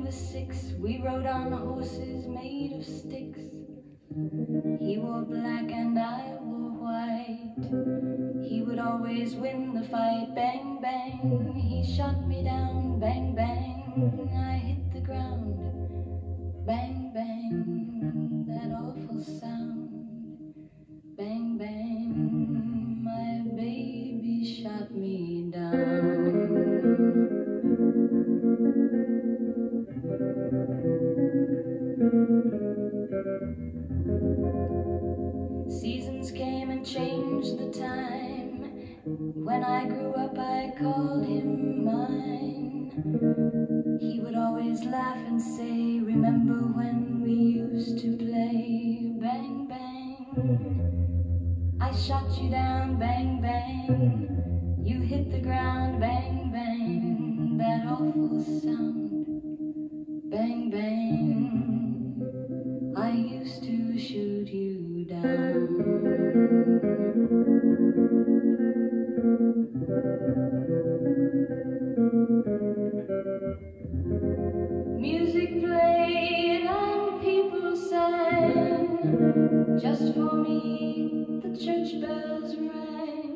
was 6, we rode on horses made of sticks. He wore black and I wore white. He would always win the fight. Bang, bang, he shot me down. Bang, bang, I hit the ground. Bang, bang, that awful sound. Bang, bang, my baby shot me down. Seasons came and changed the time. When I grew up I called him mine. He would always laugh and say, remember when we used to play? Bang, bang, I shot you down. Bang, bang, you hit the ground. Bang, bang, that awful sound. Bang, bang, I used to shoot you down. Music played and people sang. Just for me the church bells rang.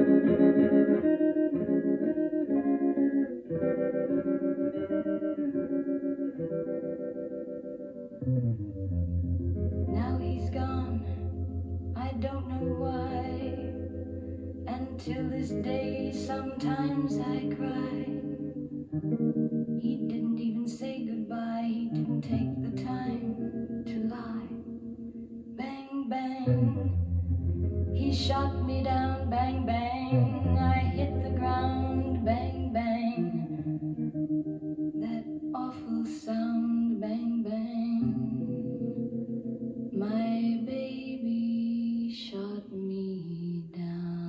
Now he's gone, I don't know why. And till this day sometimes I cry. He didn't even say goodbye. He didn't take the time to lie. Bang, bang, he shot me down. Bang, bang, I hit the ground. Bang, bang, that awful sound. Bang, bang, my baby shot me down.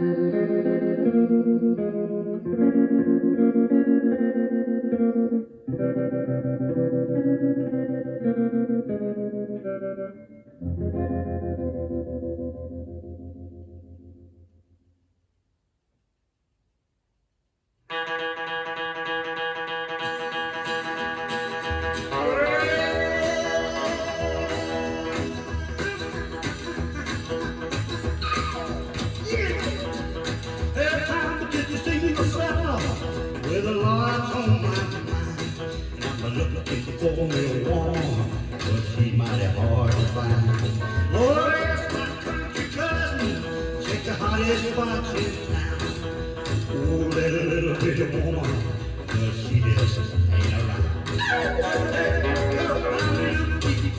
With a lot on my mind, and I'm looking for me a woman, but she's mighty hard to find. Lord, ask my country cousin, check the hottest spots in town. Oh, that little bitty woman, but she just ain't around. Hey, girl, I'm looking,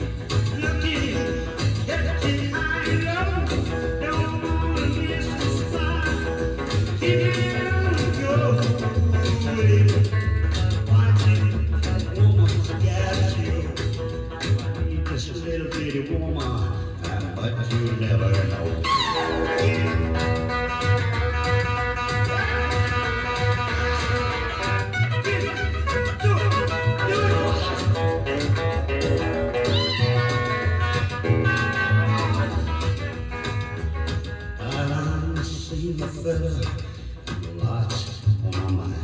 getting high and low, don't wanna miss the spot. Here you go. Just a little bitty woman, but you'll never know. I'm seeing a fella, lots on my mind.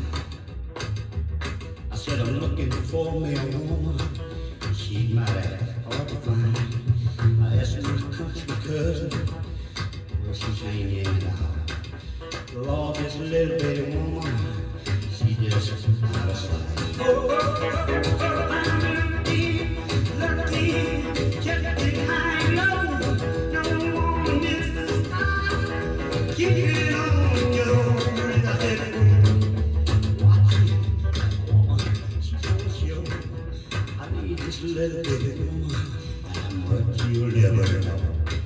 I said I'm looking for me a woman, she mighty hard to find. I asked my country cousin, well, she's hanging out. Lord, this little bitty woman, she just out of sight. Oh, I'm lucky, getting high and low. Don't wanna miss the spot. Keep it on your head. Watch it, woman, she's gonna show. I need this little bitty woman, but you'll never know.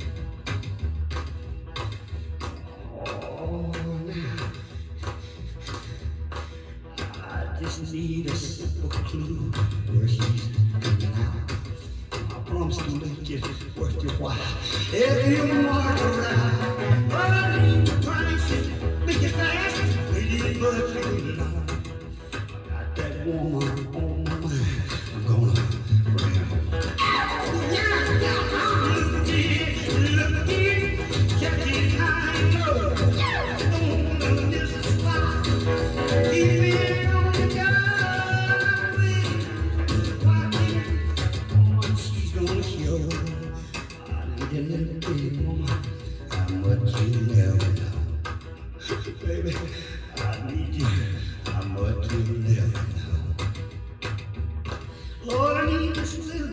Oh, I just need a simple clue where she's hanging out. I promise to make it worth your while. If you march around, I need to price it, make it fast, pretty but you know. Got that woman on my mind, I'm gonna bring her home. live now. Baby, I need you. I'm much to live now. Lord, I need this little